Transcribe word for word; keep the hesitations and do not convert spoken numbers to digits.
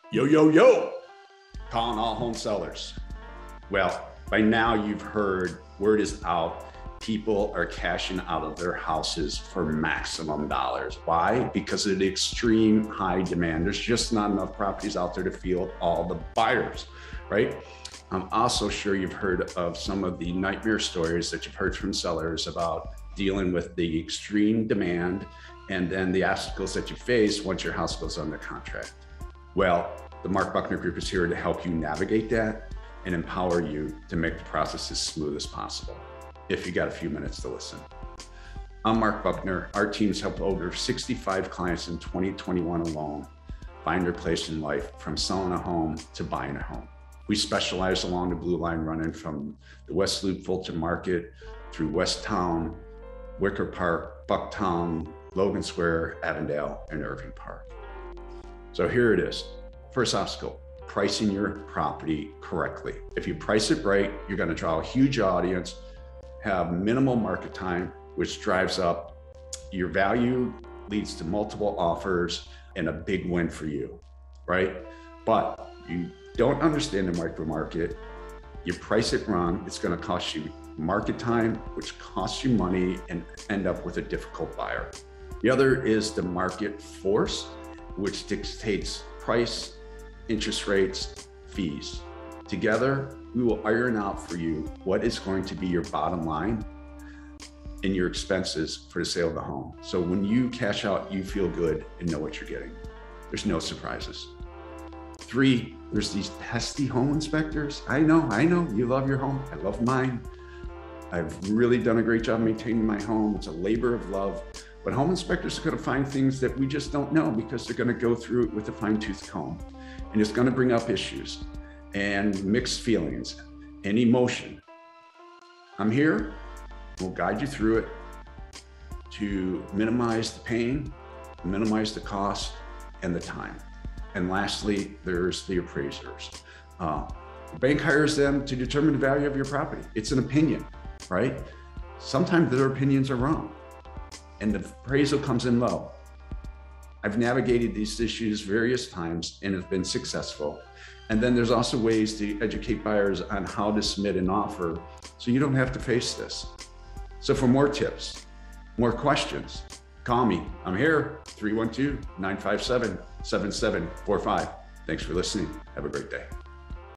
Yo, yo, yo, calling all home sellers. Well, by now you've heard, word is out, people are cashing out of their houses for maximum dollars. Why? Because of the extreme high demand. There's just not enough properties out there to field all the buyers, right? I'm also sure you've heard of some of the nightmare stories that you've heard from sellers about dealing with the extreme demand and then the obstacles that you face once your house goes under contract. Well, the Mark Buckner Group is here to help you navigate that and empower you to make the process as smooth as possible, if you got a few minutes to listen. I'm Mark Buckner. Our team's helped over sixty-five clients in twenty twenty-one alone find their place in life, from selling a home to buying a home. We specialize along the blue line running from the West Loop Fulton Market through West Town, Wicker Park, Bucktown, Logan Square, Avondale, and Irving Park. So here it is. First obstacle, pricing your property correctly. If you price it right, you're going to draw a huge audience, have minimal market time, which drives up your value, leads to multiple offers, and a big win for you, right? But you don't understand the micro market, you price it wrong, it's going to cost you market time, which costs you money, and end up with a difficult buyer. The other is the market force, which dictates price, interest rates, fees. Together, we will iron out for you what is going to be your bottom line and your expenses for the sale of the home. So when you cash out, you feel good and know what you're getting. There's no surprises. Three, there's these pesky home inspectors. I know, I know, you love your home. I love mine. I've really done a great job maintaining my home. It's a labor of love. But home inspectors are going to find things that we just don't know, because they're going to go through it with a fine-tooth comb. And it's going to bring up issues and mixed feelings and emotion. I'm here. We'll guide you through it to minimize the pain, minimize the cost, and the time. And lastly, there's the appraisers. Uh, the bank hires them to determine the value of your property. It's an opinion, right? Sometimes their opinions are wrong, and the appraisal comes in low. I've navigated these issues various times and have been successful. And then there's also ways to educate buyers on how to submit an offer so you don't have to face this. So for more tips, more questions, call me. I'm here, three one two, nine five seven, seven seven four five. Thanks for listening. Have a great day.